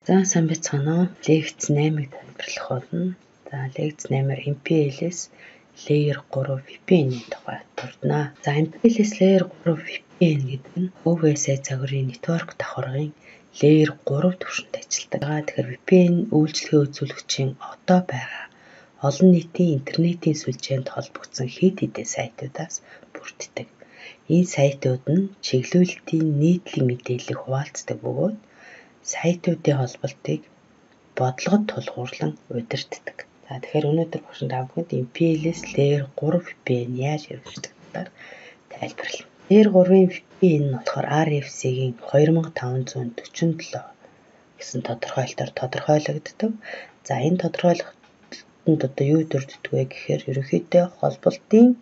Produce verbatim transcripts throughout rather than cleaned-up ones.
За сайн байцгаана уу? Лекц наймыг тайлбарлах болно. За лекц наймаар эм пи эл-с Layer three ви пи эн-ийн тухай дурднаа. За эм пи эл-с Layer three ви пи эн гэдэг нь о ви эс ай загварын network давхаргын Layer three түвшинд ажилладаг. Тэгэхээр ви пи эн үйлчилгээ үзүүлэгчийн одоо байгаа олон нийтийн интернетийн сүлжээнд холбогдсон хэд хэдэн сайтуудаас бүрддэг. Энэ сайтууд нь чиглүүлэлтийн нийтлэг мэдээллийг хуваалцдаг бөгөөд сайтуудын холболтыг бодлогод тулгуурлан удирддаг. За тэгэхээр өнөөдөр багшин тавхад эм пи эл-с Layer three ви пи эн яаж хэрэгждэг талаар тайлбарлана. Layer three-ийн ви пи эн нь болохоор ар эф си-ийн two thousand five hundred forty-seven гэсэн тодорхойлолтоор тодорхойлогддог. За энэ тодорхойлолтод одоо юу дурддаг вэ гэхээр ерөнхийдөө холболтын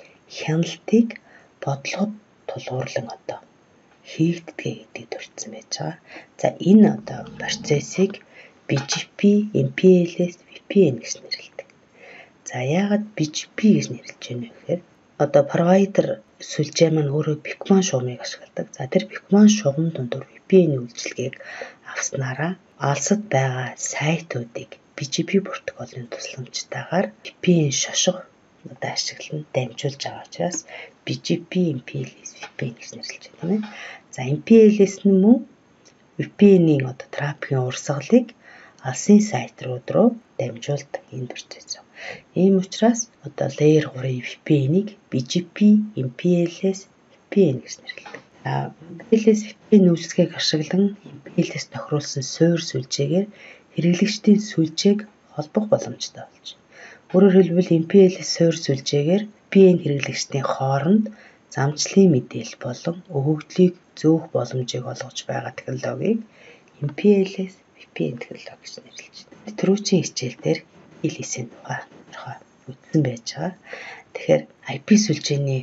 хяналтыг бодлогод тулгуурлан одоо хийгддэг гэдэг дурдсан байж байгаа. За энэ одоо процессыг би жи пи эм пи эл-с ви пи эн гэж нэрлэдэг. За яагаад би жи пи гэж нэрлэж байна вэ гэхээр одоо провайдер сүлжээ маань өөрөө Beckman шугамыг ашигладаг. За тэр Beckman шугам дундуур ви пи эн үйлчилгээг авснараа алсад байгаа сайтуудыг би жи пи протоколын тусламжтайгаар ви пи эн шошго одоо ашиглан дамжуулж байгаа учраас би жи пи эм пи эл-с ви пи эн гэж нэрлэж байна. За эм пи эл-с нь мөн ви пи эн-ийн одоо трафикийн урсгалыг алсын сайтрууд руу дамжуулдаг энэ процесс. Ийм учраас одоо Layer three-ийн ви пи эн-ийг би жи пи эм пи эл-с ви пи эн гэж нэрлэдэг. За эм пи эл-с ви пи эн үйлчилгээг ашиглан эм пи эл-с тохируулсан суурь сүлжээгээр хэрэглэгчдийн сүлжээг холбох боломжтой болж байна. Өөрөөр хэлбэл эм пи эл-с суурь сүлжээгээр ви пи эн хэрэглэгчдийн хооронд замчлалын мэдээлэл болон өгөгдлийг зөөх боломжийг олгож байгаа технологиг эм пи эл-с ви пи эн технологи гэж нэрлэж байна. Түрүүчийн хичээлдэр эл хэсгийн тухай тодорхой үзсэн байж байгаа. Тэгэхээр ай пи сүлжээний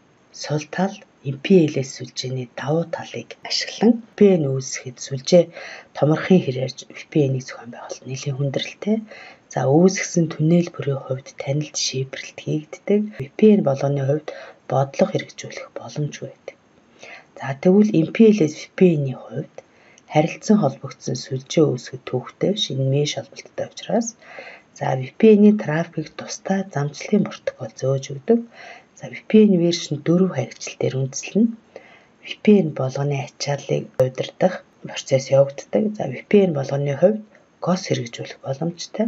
сул тал эм пи эл-с сүлжээний давуу талыг ашиглан ви пи эн үүсгэхэд сүлжээ томорхын хэрэгж ви пи эн-ийг зохион байгуулалт нэлээд хүндрэлтэй. За үүсгэсэн түнэл бүрийн хувьд танилт шийбэрлэлт хийгддэг. ви пи эн болгоны хувьд бодлого хэрэгжүүлэх боломжгүй байдаг. За тэгвэл эм пи эл-с ви пи эн-ийн хувьд харилцан холбогдсон сүлжээ үүсгэх төвхтэй шинэ меш холболттой учраас за ви пи эн-ийн трафикийг тусдаа замчлалын протокол зөөж өгдөг. За ви пи эн вершн four хаягчлалтаар үндэслэн ви пи эн болгоны ачааллыг удирдах процесс явагддаг. За ви пи эн болгоны хувьд гос хэрэгжүүлэх боломжтой.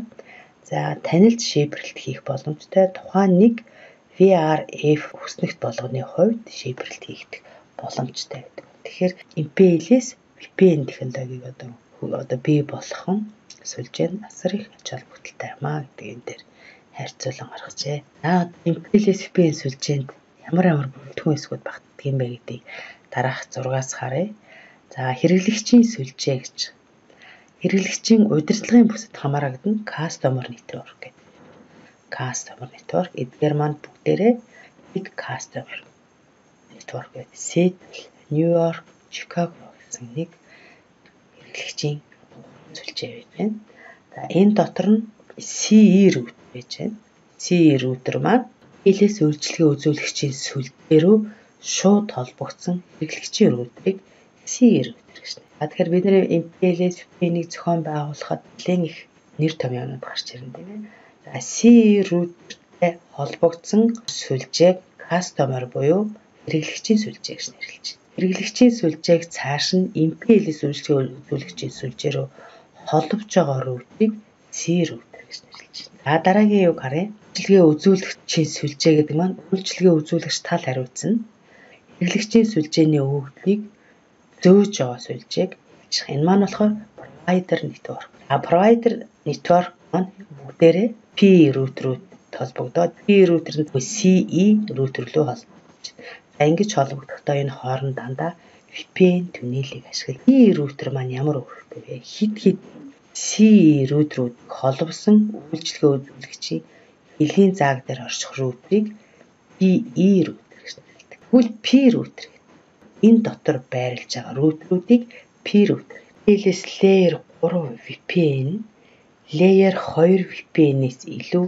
За танилт шийбэрлэлт хийх боломжтой. Тухайн нэг ви ар эф хүснэгт болгоны хувьд шийбэрлэлт хийгдэх боломжтой гэдэг. Тэгэхээр эм пи эл-с ви пи эн технологиг одоо одоо бий болгохон сүлжээнд асар их ач холбогдолтой юм аа гэдэг энэ дээр харьцуулан гаргажээ. За эм пи эл-с ви пи эн сүлжээнд ямар ямар бүрэлдэхүүн хэсгүүд багтдаг юм бэ гэдгийг дараах зургаас харъя. За хэрэглэгчийн сүлжээ гэж хэрэглэгчийн удирдлагын бүсэд хамаарагдана customer network гэдэг. Customer network эдгээр маань бүгдээрээ big customer network гэдэг. Seattle, New York, Chicago гэсэн нэг хэрэглэгчийн сүлжээ байж байна. За энэ дотор нь си и route байж байна. си и router маань эл-с үйлчилгээ үзүүлэгчийн сүлжээ рүү шууд холбогдсон хэрэглэгчийн router-ыг си и router гэж нэрлэдэг. Тэгэхээр бид нэр эм пи эл-с ви пи эн-ийг зохион байгуулахад нэлээд их нэр томьёонууд гарч ирнэ тийм ээ. За си и router-тэй холбогдсон сүлжээг customer буюу хэрэглэгчийн сүлжээ гэж нэрлэж байна. Хэрэглэгчийн сүлжээг цааш нь эм пи эл-с үйлчилгээ үзүүлэгчийн сүлжээ рүү холбож байгаа router-ыг си и router гэж нэрлэж байна. За дараагийн юг харъя. Үйлчилгээ үзүүлэгчийн сүлжээ гэдэг маань үйлчилгээ үзүүлэгч тал хариуцна. Хэрэглэгчийн сүлжээний өгөгдлийг зөөж байгаа сүлжээг хэлж байгаа. Энэ маань болохоор provider network. А provider network маань бүгдээрээ пи и router-ууд холбогдоод пи и router нь си и router руу холбогдож байна. За ингэж холбогдохдоо энэ хооронд дандаа ви пи эн түнэлийг ашигладаг. пи и router маань ямар өөрчлөлттэй вэ? Хид хид си и router-ууд холбосон үйлчилгээ үзүүлэгчийн хэлийн зааг дээр орших router-ыг пи и router гэж нэрлэдэг. Тэгвэл пи router гэдэг энэ дотор байрлаж байгаа router-уудыг пи router. эл-с Layer three ви пи эн Layer two ви пи эн-ээс илүү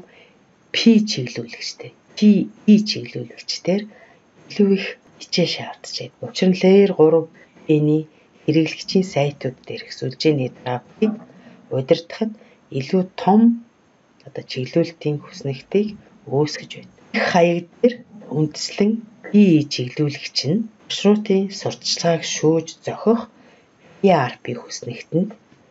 P чиглүүлэгчтэй, пи и чиглүүлэгчдэр илүү их хичээл шаардж байна. Учир нь Layer three ви пи эн-ийн хэрэглэгчийн сайтууд дээрх сүлжээний трафикийг удирдахад илүү том одоо чиглүүлэлтийн хүснэгтийг үүсгэж байдаг. Их хаяг дээр үндэслэн пи и чиглүүлэгч нь маршрутын сурталчилгааг шүүж зохих ви ар пи хүснэгтэнд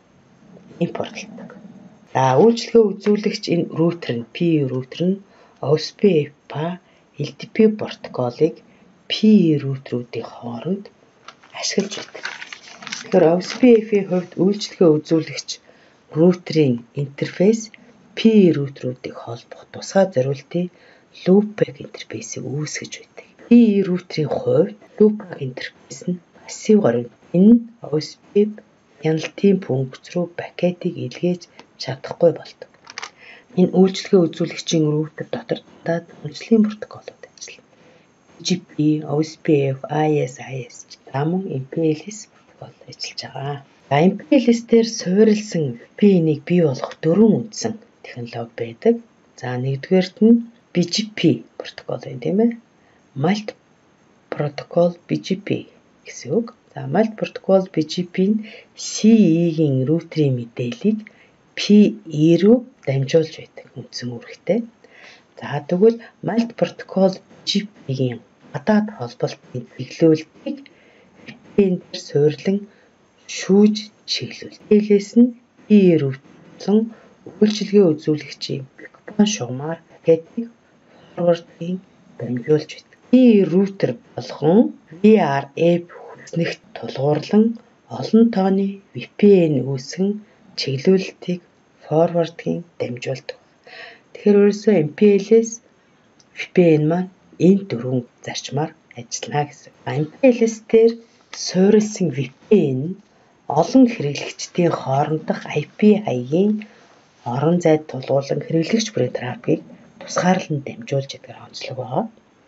импортлдог. За үйлчилгээ үзүүлэгч энэ рутер нь пи и рутер нь о эс пи эф ба эл ди пи протоколыг пи и рутеруудын хооронд ашиглаж байдаг. Тэгэхээр о эс пи эф-ийн хувьд үйлчилгээ үзүүлэгч рутерийн интерфейс пи и рутеруудыг холбох тусгай зориултын loopback интерфейсийг үүсгэж байдаг. пи и рутерийн хувьд loopback интерфейс нь пассив гаруй. Энэ нь о эс пи эф хяналтын функц руу пакетыг илгээж чадахгүй болдог. Энэ үйлчилгээ үзүүлэгчийн рутер дотор даад үндэслэлийн протоколууд ажиллана. би джи пи, о эс пи эф, ай эс ай эс хамон эм пи эл эс протокол ажиллаж байгаа. За эм пи эл эс дээр суурилсан ви пи эн-ийг бий болгох дөрвөн үндсэн технологи байдаг. За нэгдүгээрт нь би джи пи протокол байна тийм ээ. Multi Protocol би джи пи гэсэн үг. За Multi Protocol би джи пи нь си и-гийн рутерийн мэдээллийг пи и рүү дамжуулж байдаг үндсэн үүрэгтэй. За тэгвэл Multi Protocol би джи пи-гийн гадаад холболтын чиглүүлэлтийг ви пи эн-дээр суйрлан шүүж чиглүүл. Тэгэлээс нь пи и рүүтлэн үйлчилгээ үзүүлэгчийн бэкбон шугамар пакетыг форвардын дамжуулж байдаг. пи и рутер болгон ви ар эф хүснэгт тулгуурлан олон тооны ви пи эн үүсгэн чиглүүлэлтийг форвардын дамжуулдаг. Тэгэхээр ерөөсөө эм пи эл-с ви пи эн маань энэ дөрвөн зарчмаар ажиллана гэсэн. эм пи эл-с дээр суурилсан ви пи эн олон хэрэглэгчдийн хоорондох ай пи хаягийн орон зайд тулгуурлан хэрэглэгч бүрийн трафикийг тусгаарлан дамжуулж ядгаар онцлог байгаа.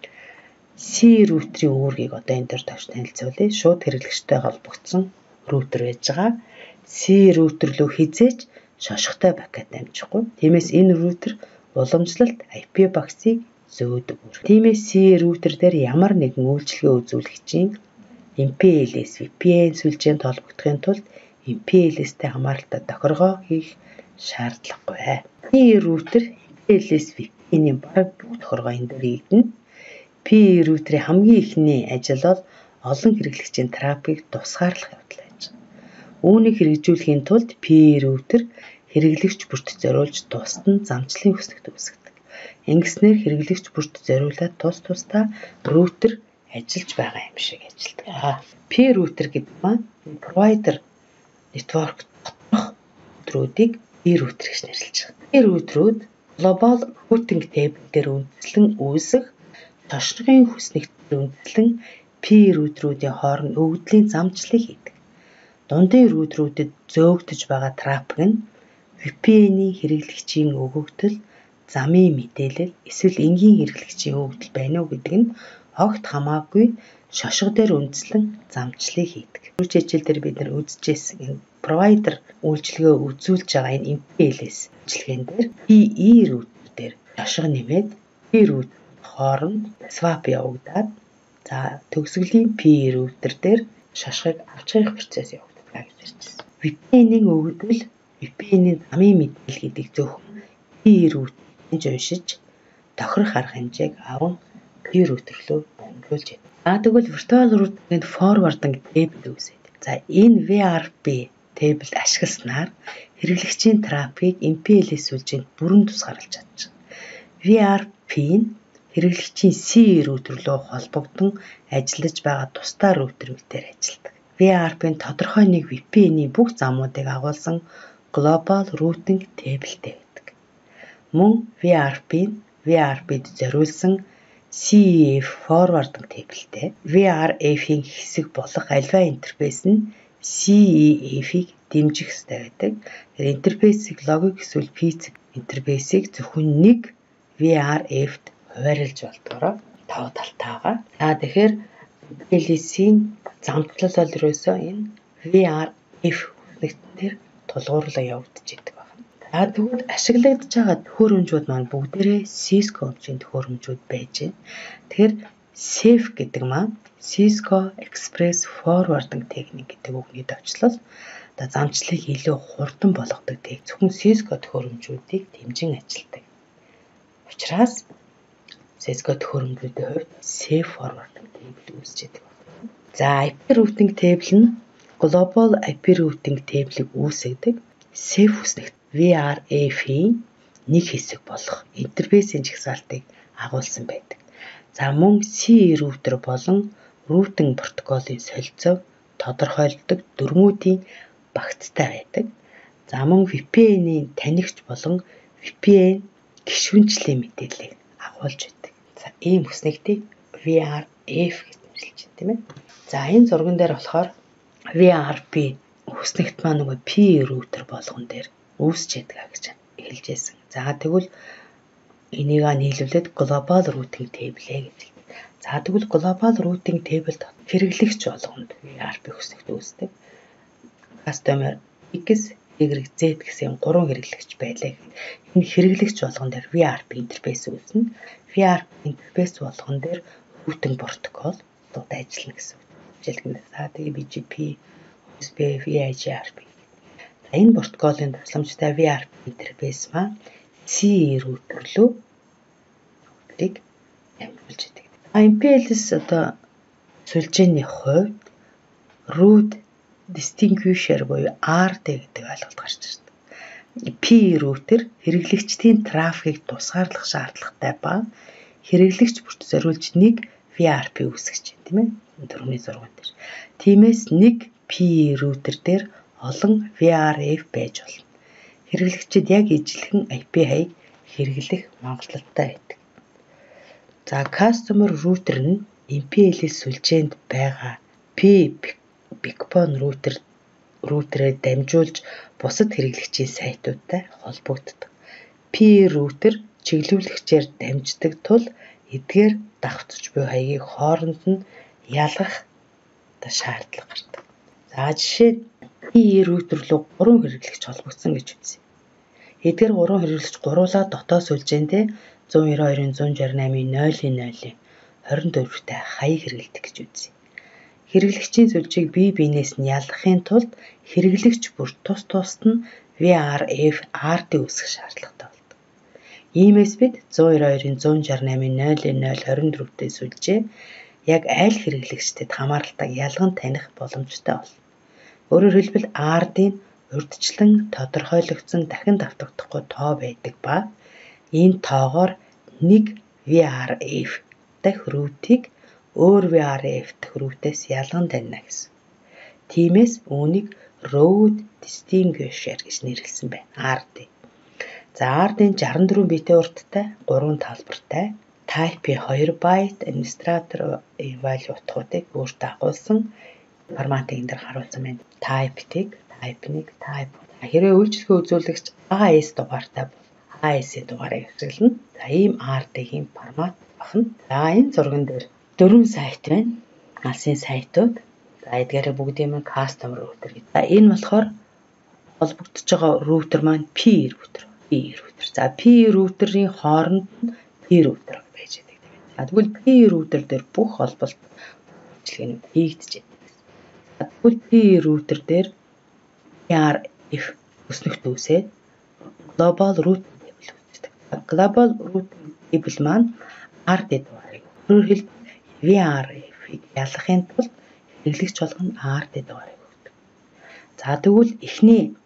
си рутерийн үүргийг одоо энэ дээр товч танилцуулъя. Шууд хэрэглэгчтэй холбогдсон рутер байж байгаа. си рутер рүү хизээч шошготой пакет дамжихгүй. Тиймээс энэ рутер уламжлалт ай пи багцыг зөөдөг. Тиймээс си рутер дээр ямар нэгэн үйлчилгээ үзүүлэгчийн эм пи эл-с ви пи эн сүлжээнд холбогдохын тулд эм пи эл-стэй хамааралтай тохиргоо хийх шаардлагагүй. пи и рутер эм пи эл-с ви пи эн-ийн бараг бүх тохиргоо энэ дээр хийгдэнэ. пи и рутерийн хамгийн ихний ажил бол олон хэрэглэгчийн трафикийг тусгаарлах явдал байж байгаа. Үүнийг хэрэгжүүлэхийн тулд пи и рутер хэрэглэгч бүрт зориулж тусад нь замчлалын хүснэгт үүсгэдэг. Ингэснээр хэрэглэгч бүрт зориулаад тус тусдаа рутер ажиллаж байгаа юм шиг ажилтдаг. пи и рутер гэдэг маань провайдер network доторх рутеруудыг пи и рутер гэж нэрлэж байгаа. пи и рутерууд global routing table дээр үндэслэн үүсэх тошрогын хүснэгтээр үндэслэн пи и рутеруудын хооронд өгөгдлийн замчлалыг хийдэг. Дундын рутерүүдэд зөөгдөж байгаа трафик нь ви пи эн-ийн хэрэглэгчийн өгөгдөл, замын мэдээлэл, эсвэл энгийн хэрэглэгчийн өгөгдөл байна уу гэдэг нь огт хамаагүй шошго дээр үндэслэн замчлалыг хийдэг. Түрүүч хичээл дээр бид нар үзчихсэн энэ провайдер үйлчилгээ үзүүлж байгаа энэ эм пи эл-с үйлчилгээнд дээр пи и рутер дээр шошго нэмээд пи и рутер хооронд swap явагдаад за төгсгөлийн пи и рутер дээр шошгыг авч явах процесс явагддаг гэж ярьжсэн. ви пи эн-ийн өгөгдөл, ви пи эн-ийн замын мэдээлэл гэдэг зөвхөн пи и рутерыг уншиж тохирох арга хэмжээг аван пи и рутер руу дамжуулж яадаг. А тэгвэл virtual routing-д forwarding table үүсэдэг. За энэ ви ар пи table ашигласнаар хэрэглэгчийн трафикийг эм пи эл-с сүлжээнд бүрэн тусгаарлаж чадчих. ви ар пи нь хэрэглэгчийн си рутер руу холбогдсон ажиллаж байгаа тусдаа рутерүүдээр ажилладаг. ви ар пи нь тодорхой нэг ви пи эн-ийн бүх замуудыг агуулсан global routing table-тэй байдаг. Мөн ви ар пи нь ви ар пи-д зориулсан си и эф forwarding table-тэй. ви ар эф-ийн хэсэг болох альва интерфейс нь си и эф-ийг дэмжих ёстой байдаг. Интерфейсийг логик эсвэл физик интерфейсийг зөвхөн нэг ви ар эф-д хуваарлаж болдгороо тав талтайгаа. За тэгэхээр эм пи эл-ийн замтлал бол ерөөсөө энэ ви ар эф хүснэгтээр тулгуурлан явагдаж идэг байна. За тэгвэл ашиглагдж байгаа төхөөрөмжүүд маань бүгдээрээ Cisco-гийн төхөөрөмжүүд байж байна. Тэгэхээр Safe гэдэг маань Cisco Express Forwarding техник гэдэг үгний төвчлөл одоо замчлалыг илүү хурдан болгодог техник. Зөвхөн Cisco төхөөрөмжүүдийг дэмжин ажилладаг. Учираас Cisco төхөөрөмжүүдийн хувьд Safe Forwarding table үүсэж байдаг. За ай пи routing table нь Global ай пи routing table-ийг үүсгэдэг. Safe үснэгт ви ар эф-ийн нэг хэсэг болох интерфейсийн жагсаалтыг агуулсан байдаг. За мөн си router болон routing протоколын солилцоо тодорхойлдог дүрмүүдийн багцтай байдаг. За мөн ви пи эн-ийн танигч болон ви пи эн гишүүнчлийн мэдээллийг агуулж байдаг. За ийм үснэгтийг ви ар эф гэж нэрлэж байна, тийм ээ. За энэ зурган дээр болохоор ви ар пи үснэгт маань нөгөө P router болгон дээр үүсч байдаг гэж хэлж байсан. За тэгвэл энийг нийлүүлээд Global Routing Table гэж. За тэгвэл Global Routing Table хэрэглэгч болгонд ви ар пи үснэгт үүсдэг. Customer X, Y, Z гэсэн гурван хэрэглэгч байлаа. Энэ хэрэглэгч болгон дээр ви ар пи интерфейс үүснэ. ви ар пи интерфейс болгон дээр routing протокол дууд ажиллана гэсэн үг. Жишээлбэл за тэгээ би джи пи, ю эс би, ви ай джи ар пи. Энэ протоколын тусламжтай ви ар пи интерфейс маань C router руу router-ыг дамжуулж идэг. эм пи эл-с одоо сүлжээний хувьд root distinguisher буюу ар ди гэдэг ойлголт гарч ирдэг. P router хэрэглэгчдийн трафикийг тусгаарлах шаардлагатай ба хэрэглэгч бүрт зориулж нэг ви ар пи үүсгэж байна, тийм ээ. Дөрөвний зурган дээр. Тиймээс нэг P router дээр олон ви ар эф байж болно. Хэрэглэгчид яг ижилхэн ай пи хаяг хэрэглэх магадлалтай байдаг. За customer router нь эм пи эл-с сүлжээнд байгаа P backbone router router-ээр дамжуулж бусад хэрэглэгчийн сайтуудтай холбогддог. P router чиглүүлэгчээр дамждаг тул эдгээр давхцаж буй хаягийг хооронд нь ялгах шаардлага гардаг. За жишээ P router руу гурван хэрэглэгч холбогдсон гэж үзье. Эдгээр гурван хэрэглэгч гуруулаа дотоод сүлжээндээ зуун нэрээ хоёрын зуун шарь намын нойлын нойлын хорин дөрвтэй хаяг хэрэглэдэг гэж үзье. Хэрэглэгчийн сүлжээг бие биенээс нь ялгахын тулд хэрэглэгч бүр тус тусад нь ви ар эф ар ди үүсгэх шаардлагатай болдог. Иймээс бид зуун нэрээ хоёрын зуун шарь намын нойлын нойл хорин дөрвтэй сүлжээ яг аль хэрэглэгчдэд хамааралтай ялган таних боломжтой болно. Өөрөөр хэлбэл ар ди-н урьдчилан тодорхойлогдсон дахин давтагдахгүй тоо байдаг ба энэ тоогоор нэг ви ар эф дахь root-ийг өөр ви ар эф дахь root-ээс ялган танина гэсэн. Тиймээс үүнийг root distinguisher гэж нэрлэсэн байна. ар ди. За ар ди-н шестьдесят четыре битийн урттай, гурван талбартай, type two byte, administrator value утгуудыг өөртөө агуулсан форматыг энэ дэр харуулсан байна. Type-ийг, type one, type. Хэрвээ үйлчлэгээ үзүүлэгч а эс дугаартай бол а эс-ийн дугаарыг ашиглана. За ийм ар ди-ийн формат бахна. За энэ зурган дээр дөрвөн сайт байна. Алсын сайтууд. За эдгээр бүгдийн маань customer router гэдэг. За энэ болохоор холбогдож байгаа router маань P router. P router. За P router-ийн хооронд нь P router байж байгаа. За тэгвэл P router дээр бүх холболт үйлчилгээний хийгдэж байна. Тэгвэл P router дээр ви ар эф өснөгт үүсээд Global Routing Table үүсдэг. Global Routing Table маань ар ди дугаарыг өөрөөр хэлбэл ви ар эф-ийг ялгахын тулд хэрэглэгч болгоно ар ди дугаарыг өгдөг. За тэгвэл эхний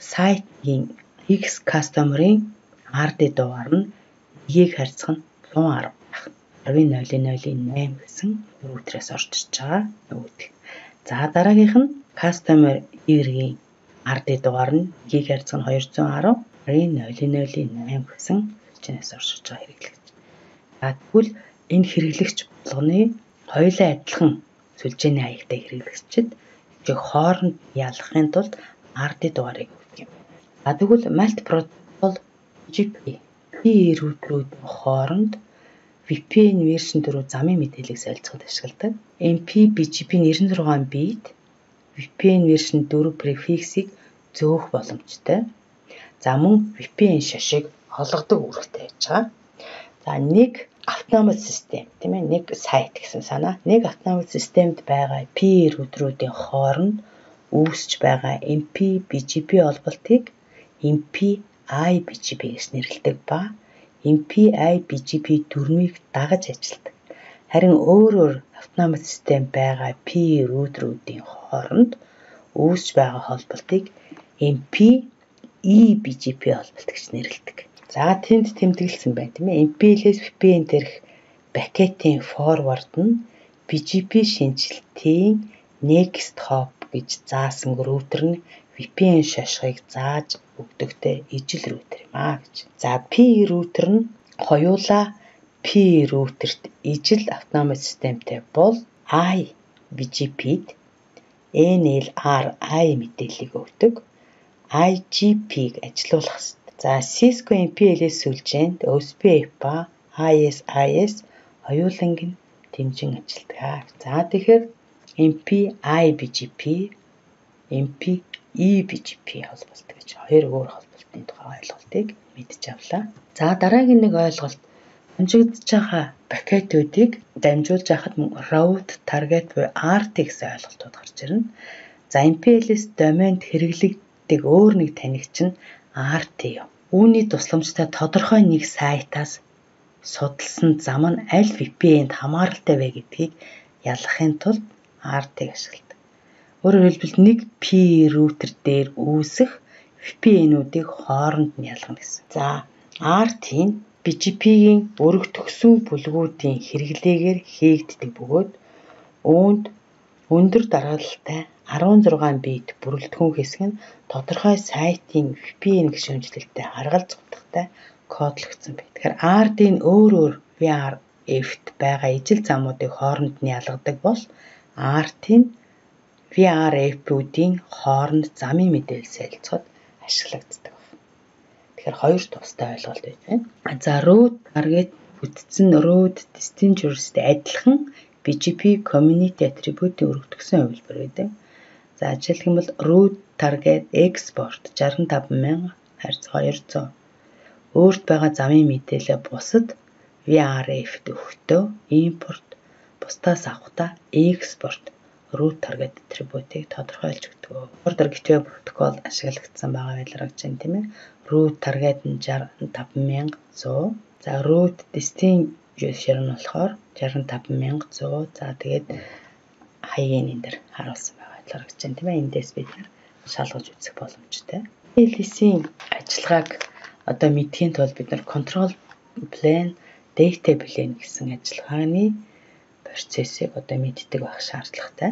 сайтын X customer-ийн ар ди дугаар нь нэгийг харьцах нь one ten байх. ten нойлын нойлын eight гэсэн router-ээс орж ирж байгаа үүдэх. За дараагийнх нь customer Y-ийн ар ди дугаар нь нэгийг харьцах нь two ten ten нойлын нойлын eight гэсэн сүлжээнээс орж ирж байгаа хэрэглэгч. За тэгвэл энэ хэрэглэгч болгоны хоёулаа адилхан сүлжээний хаягтай хэрэглэгчид яг хооронд ялгахын тулд ар ди дугаарыг өгдөг юм. За тэгвэл multi protocol джи пи P router-уудын хооронд ви пи эн version four замын мэдээллийг солилцоход ашигладаг. эм пи би джи пи ninety-six bit ви пи эн version four prefix-ийг зөөх боломжтой. За мөн ви пи эн шашиг олгодог үүрэгтэй байж байгаа. За нэг автономous систем тийм ээ, нэг сайт гэсэн санаа. Нэг автономous системд байгаа P рүүтрүүдийн хооронд үүсэж байгаа эм пи би жи пи холболтыг эм пи ай би жи пи гэж нэрлэдэг ба эм пи ай би жи пи дүрмийг дагаж ажилладаг. Харин өөрөөр автономous систем байгаа P рүүтрүүдийн хооронд үүсэж байгаа холболтыг эм пи ай би жи пи холболт гэж нэрлэдэг. За тэнд тэмдэглэсэн байна тийм ээ. эм пи-лээс ви пи эн дээрх пакетийн форвард нь би жи пи шинжилтийн next hop гэж заасан рутер нь ви пи эн шошгыг зааж өгдөгтэй ижил рутер юм аа гэж. За P рутер нь хоёулаа P рутерт ижил автономous системтэй бол I би жи пид эн эл ар ай мэдээллийг өгдөг ай жи пиг ажилуулах хэрэгтэй. За Cisco эм пи-лээс сүлжээнд о эс пи эф ба ай эс ай эс хоёуланг нь дэмжин ажилладаг. За тэгэхээр эм пи ай би жи пи, эм пи ай би жи пи холболт гэж хоёр өөр холболтын тухай ойлголтыг мэдж авлаа. За дараагийн нэг ойлголт дамжигдж байгаа пакетуудыг дамжуулж байхад route, target буюу ар ти гэсэн ойлголтууд гарч ирнэ. За эм пи-лээс домейнд хэрэглэгддэг өөр нэг танигч нь ар ти юм. Үүний тусламжтай тодорхой нэг сайтаас судалсан зам нь аль ви пи энд хамааралтай вэ гэдгийг ялгахын тулд ар тиг ашигладаг. Өөрөөр хэлбэл нэг P рутер дээр үүсэх ви пи эн-үүдийг хооронд нь ялгана гэсэн. За ар ти нь би жи пигийн өргөтгсөн бүлгүүдийн хэрэглээгээр хийгддэг бөгөөд үүнд өндөр дараалалтай арван зургаан бит бүрэлдэхүүн хэсэг нь тодорхой сайтын ви пи эн гишүүнчлэлтэй харгалзах утгатай кодлогдсон байна. Тэгэхээр ар ти нь өөр өөр ви ар эф-т байгаа ижил замуудыг хооронд нь ялгадаг бол ар ти нь ви ар эф-үүдийн хооронд замын мэдээлэл солилцоход ашиглагддаг байна. Тэгэхээр хоёр тустай ойлголт байна. За route, target бүтцэн route distinguished адилхан би жи пи community attribute-ийн өргөтгсөн хувилбар байдаг. За жишээлх юм бол route, target, export шестьдесят и пять мянга харьц двести. Өөрт байгаа замын мэдээлэл бусад ви ар эф-д өгөхдөө import бусдаас авахдаа export route target attribute-ийг тодорхойлж өгдөг. Order gateway протокол ашиглагдсан байгаа байлаа гэж байна тийм ээ. Route target нь шестьдесят и пять мянга сто. За route distinguisher нь болохоор шестьдесят и пять мянга сто. За тэгээд хаягийн энэ дэр харуулсан байгаа байлаа гэж байна тийм ээ. Эндээс бид шалгаж үзэх боломжтой. эл эс-ийн ажиллагааг одоо мэдхийн тулд бид нар control plane, data plane гэсэн ажиллагааны процессыг одоо мэддэг байх шаардлагатай.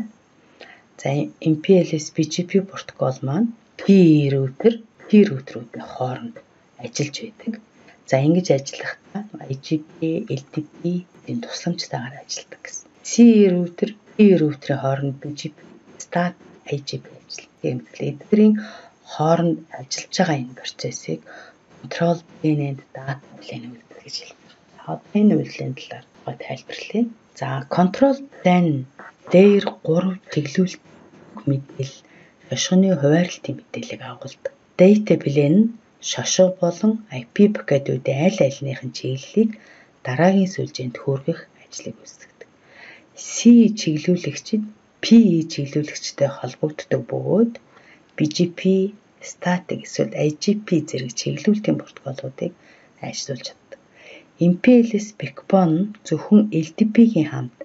За эм пи-лээс би жи пи протокол маань P рутер, P рутерүүдийн хооронд ажиллаж байдаг. За ингэж ажиллахдаа ай жи пи, эл ти пи-ийн тусламжтайгаар ажилладаг гэсэн. C рутер, P рутерийн хооронд би жи пи, stat ай жи пи ажилладаг. Эдгээрийн хооронд ажиллаж байгаа энэ процессыг control plane and data plane гэж хэлдэг. Одоо энэ үйлдлийн талаар тайлбарлая. За control plane дээр гурван чиглүүлэлт мэдээлэл, шошгоны хуваарлтын мэдээллийг агуулдаг. Data plane нь шошго болон ай пи пакетуудын аль альнийхын чиглэлийг дараагийн сүлжээнд хүргэх ажлыг үүсгэдэг. C чиглүүлэгчид P чиглүүлэгчтэй холбогддог бөгөөд би жи пи, static эсвэл ай жи пи зэрэг чиглүүлэлтийн протоколуудыг ажиллуулж чаддаг. эм пи-лээс backbone нь зөвхөн эл ти пигийн хамт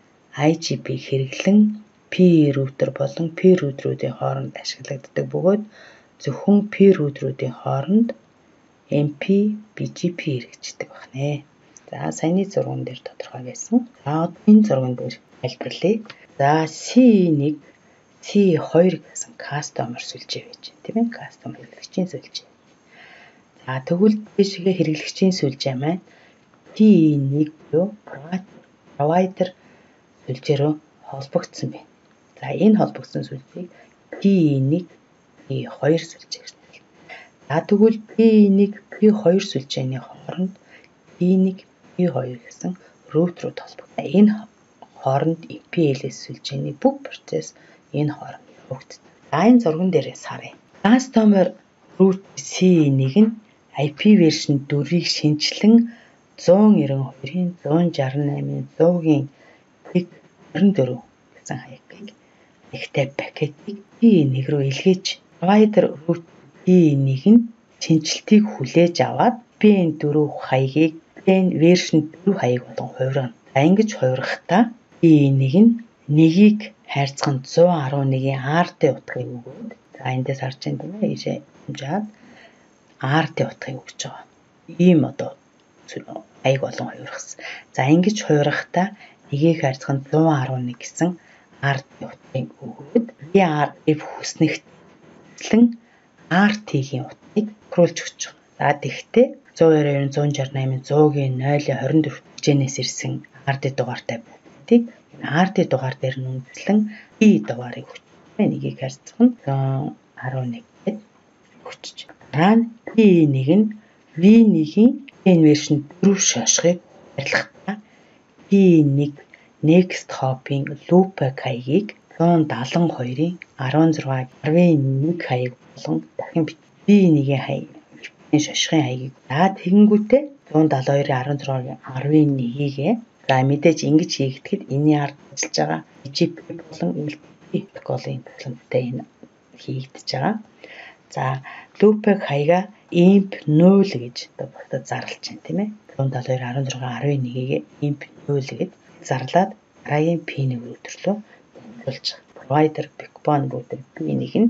ай жи пи хэрэглэн P рутер болон P рутерүүдийн хооронд ашиглагддаг бөгөөд зөвхөн P рутерүүдийн хооронд эм пи би жи пи хэрэгждэг байна. За саяны зурган дээр тодорхой байсан. За энэ зурган дээр тайлбарлая. За си нэг, си хоёр гэсэн customer сүлжээ байж байна тийм ээ. Customer хэрэглэгчийн сүлжээ. За тэгвэл дэшигээ хэрэглэгчийн сүлжээ маань пи нэг буюу provider сүлжээрөө холбогдсон байна. За энэ холбогдсон сүлжээг пи нэг, пи хоёр сүлжээ гэж нэрлэдэг. За тэгвэл пи нэг, пи хоёр сүлжээний хооронд пи нэг, пи хоёр гэсэн рутерүүд холбогдсон. Энэ хооронд эм пи-лээс сүлжээний бүх процесс энэ хооронд явагддаг. За энэ зурган дээрээс харъя. Customer route си нэг нь ай пи version дөрвийг шинжилэн зуун нэрэн хоёрын зуун шарсан наймын цуугийн орон дөрөв гэсэн хаягийг ихтэй пакетыг пи нэг рүү илгээж provider root пи нэг нь шинжилтийг хүлээж аваад пи дөрөв хаягийг пи вершн дөрөв хаяг болгон хувиргана. За ингэж хувиргахдаа пи нэг нь нэгийг хайрцаг нь зуун арван нэгний арт утгыг өгөөд за эндээс харж байна тийм ээ ийшээ хэмжээд арт утгыг өгч байгаа. Ийм одоо хаяг болон хувиргасан. За ингэж хувиргахдаа нэгийг хайрцаг нь зуун арван нэг гэсэн арт утгыг өгөөд би ар-ив хүснэгтлэн арт-ийн утгыг тохируулж өгч байгаа. За тэгвэл зуун хоёр хоёрын зуун шарсан наймын цуугийн нойлын хорин дөрөв хэмжээнээс ирсэн арт дугаартай байдаг. Арт дугаар дээр нь үндэслэн пи дугаарыг өгч байгаа. Нэгийг хайрцаг нь зуун арван нэг гэд өгч. Дараа нь пи нэг нь ви нэг-ийн инвершн дөрөв шошгыг харьлахдаа пи нэг next hop-ийн loopback хаягийг зуун даалан хоёрын арван зургааг арван нэг хаяг болон дахин пи нэг-ийн хаяг шошгын хаягийг за тэгэнгүүтээ зуун даалан хоёрын арван зургааг арван нэгийг за мэдээж ингэж хийгдэхэд энэний ард ажиллаж байгаа жи пи болон эл пи протоколын төлөвтэй энэ хийгдэж байгаа. За loopback хаяга imp null гэж одоо бодож зарлж байна тийм ээ. зуун даалан хоёр арван зургааг арван нэгийг imp null гэж зарлаад дараагийн пи нэг өдөрлөө дамжуулж provider backbone router пи нэг нь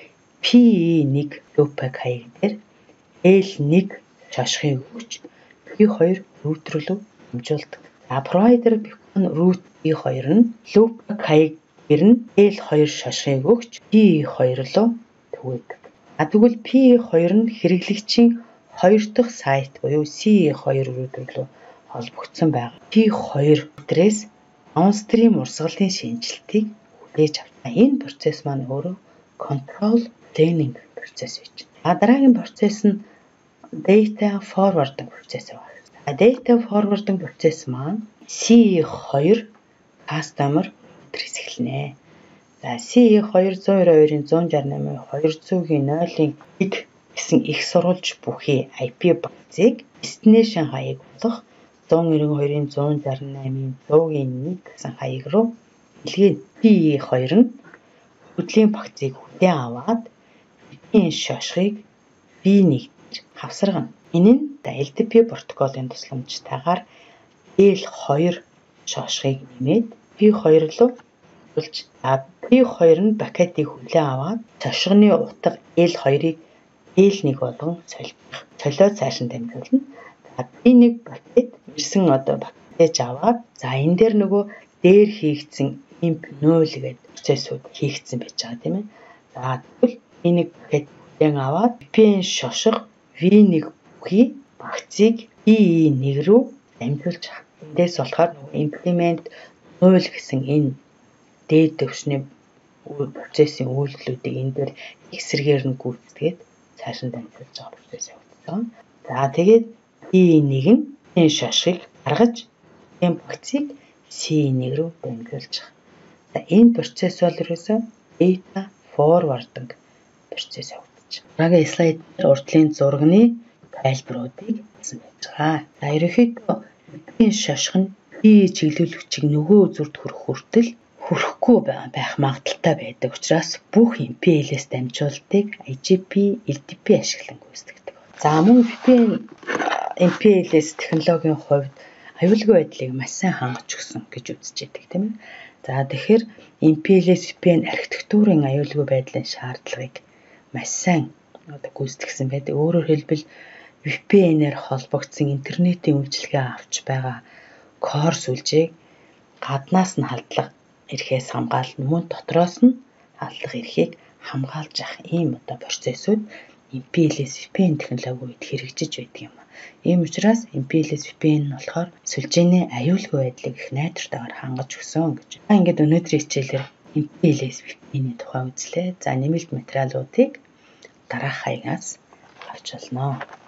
пи нэг loopback хаяг дээр эл нэг шошгыг өгч пи хоёр router руу дамжуулдаг. За provider backbone route пи хоёр нь loopback хаяг дээр нь эл хоёр шошгыг өгч пи хоёр руу түгээдэг. А тэгвэл пи хоёр нь хэрэглэгчийн хоёр дахь сайт буюу си хоёр router руу холбогдсон байгаа. пи хоёр router-ээс downstream урсгалын шинжилтийг хүлээж авна. Энэ процесс маань өөрөө control planning процесс гэж. А дараагийн процесс нь data forwarding процесс байна. А data forwarding процесс маань си хоёр customer address эхэлнэ. За си хоёр зуун хоёрын зуун шарсан наймын хоёрын нойлын нэг гэсэн их сурвалж бүхий ай пи базыг destination хаяг болох зуун хоёрын зуун шарсан наймын цуугийн нэг гэсэн хаяг руу илгээд пи хоёр нь хөдлийн багцыг хүлээн аваад пи-ийн шошгыг пи нэг хавсаргана. Энэ нь эл ди пи протоколын тусламжтайгаар эл хоёр шошгыг нэмээд пи хоёр руу болж пи хоёр нь пакетыг хүлээн аваад шошгоны утга эл хоёрыг эл нэг болгон солих. Солиод цааш нь дамжуулна. За пи нэг пакет ирсэн одоо пакетж аваад за энэ дээр нөгөө дээр хийгдсэн imp null гэдэг процессыг хийгдсэн байж байгаа тийм ээ. За тэгвэл пи нэг пакет хүлээн аваад пи-ийн шошго ви нэг бүхий багцыг пи нэг рүү дамжуулж байгаа. Эндээс болохоор implement null гэсэн энэ дээд төвшний процессын үйлдэлүүдийг энэ дээр эсрэгээр нь гүйцэтгээд цааш нь дамжуулж байгаа процесс явагдсан. За тэгээд пи нэг нь энэ шошгыг гаргаж энэ багцыг си нэг рүү дамжуулж байгаа. За энэ процесс бол ерөөсөө data forwarding процесс явагдаж байна. Дараагийн слайд дээр урдлын зурганы тайлбаруудыг хэлсэн байж байгаа. За ерөнхийдөө пи шошго нь пи чиглүүлэгчийг нөгөө үзүүрт хүрэх хүртэл хүрэхгүй байх магадaltaй байдаг учраас бүх эм пи эл-с дамжуулалтыг ай жи пи, эл ди пи ашиглан гүйцэтгэдэг. За мөн ви пи эн эм пи эл-с технологийн хувьд аюулгүй байдлыг маш сайн хангаж өгсөн гэж үзэж байдаг тийм ээ. За тэгэхээр эм пи эл-с ви пи эн архитектурын аюулгүй байдлын шаардлагыг маш сайн одоо гүйцэтгсэн байдаг. Өөрөөр хэлбэл ви пи эн-ээр холбогдсон интернетийн үйлчилгээ авч байгаа кор сүлжээг гаднаас нь халдлага ирэхээс хамгаална, мөн дотроос нь халдлага ирэхийг хамгаалж авах ийм одоо процессыг эм пи эл-с ви пи эн технологи үед хэрэгжиж байдаг юм. Ийм учраас эм пи эл-с ви пи эн нь болохоор сүлжээний аюулгүй байдлыг их найдвартайгаар хангаж өгсөн гэж. За ингээд өнөөдрийн хичээлээр эм пи эл-с ви пи эн-ийн тухай үзлээ. За нэмэлт материалуудыг дараах хаягаас авч болно.